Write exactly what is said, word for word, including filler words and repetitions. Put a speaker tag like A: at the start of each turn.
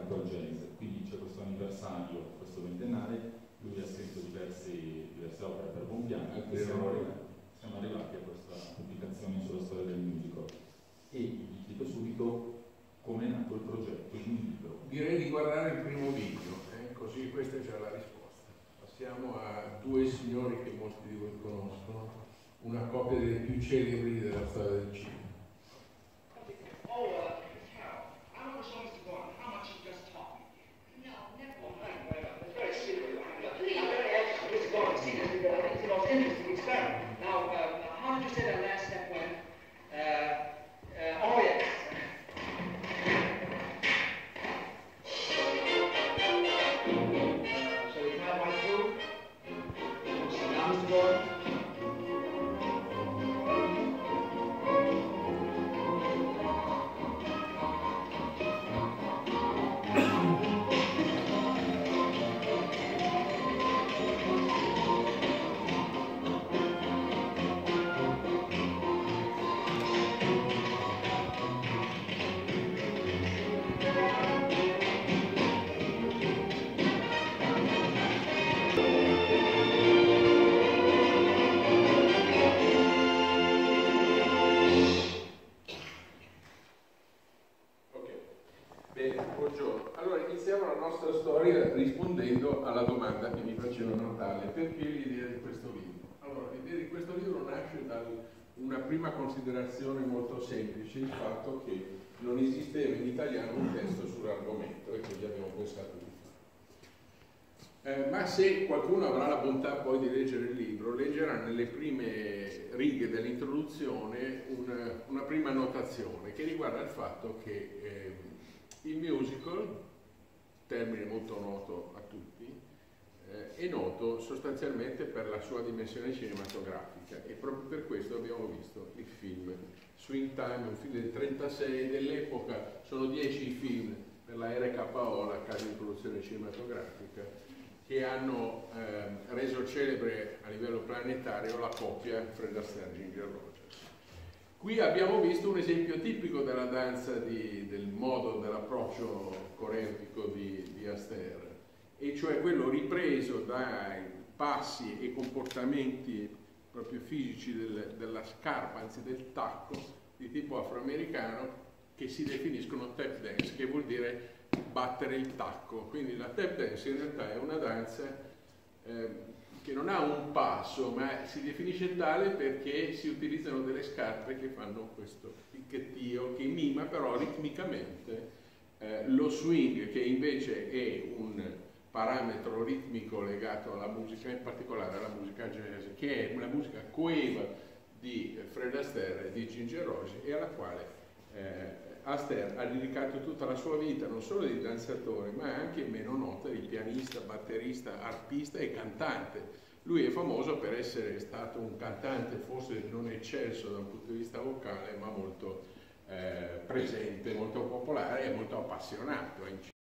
A: Genese, quindi c'è questo anniversario, questo ventennale, lui ha scritto diversi, diverse opere per buon piano e siamo arrivati, siamo arrivati a questa pubblicazione sulla storia del musical. E vi chiedo subito come è nato il progetto, il libro.
B: Direi di guardare il primo video, eh? Così questa è già la risposta. Passiamo a due signori che molti di voi conoscono, una coppia delle più celebri della storia del cinema.
C: Oh, uh, Carol, I don't know what Mister Gordon, how much you just taught me. No, never. Well, thank you very much. It's very sweet of you. I'm going to ask Mister Gordon to see this because I think it's the most interesting experiment. Now, uh, how did you say that last step went? Uh, uh, oh, yes. Uh, so we have my food. Now, Mister Gordon.
B: Rispondendo alla domanda che mi faceva Natale, perché l'idea di questo libro? Allora, l'idea di questo libro nasce da una prima considerazione molto semplice, il fatto che non esisteva in italiano un testo sull'argomento e quindi abbiamo pensato di farlo. Eh, ma se qualcuno avrà la bontà poi di leggere il libro, leggerà nelle prime righe dell'introduzione una, una prima annotazione che riguarda il fatto che eh, il musical, termine molto noto a tutti, eh, è noto sostanzialmente per la sua dimensione cinematografica e proprio per questo abbiamo visto il film Swing Time, un film del trentasei, dell'epoca. Sono dieci i film per la R K O, la casa di produzione cinematografica, che hanno eh, reso celebre a livello planetario la coppia Fred Astaire e Ginger Rogers. Qui abbiamo visto un esempio tipico della danza, di, del modo, dell'approccio coreotico di, di Astaire, e cioè quello ripreso dai passi e comportamenti proprio fisici del, della scarpa, anzi del tacco, di tipo afroamericano, che si definiscono tap dance, che vuol dire battere il tacco. Quindi la tap dance in realtà è una danza eh, che non ha un passo, ma si definisce tale perché si utilizzano delle scarpe che fanno questo picchettio, che mima però ritmicamente eh, lo swing, che invece è un parametro ritmico legato alla musica, in particolare alla musica jazz, che è una musica coeva di Fred Astaire e di Ginger Rogers, e alla quale eh, Astaire ha dedicato tutta la sua vita, non solo di danzatore, ma anche meno nota di pianista, batterista, arpista e cantante. Lui è famoso per essere stato un cantante forse non eccelso da un punto di vista vocale, ma molto eh, presente, molto popolare e molto appassionato.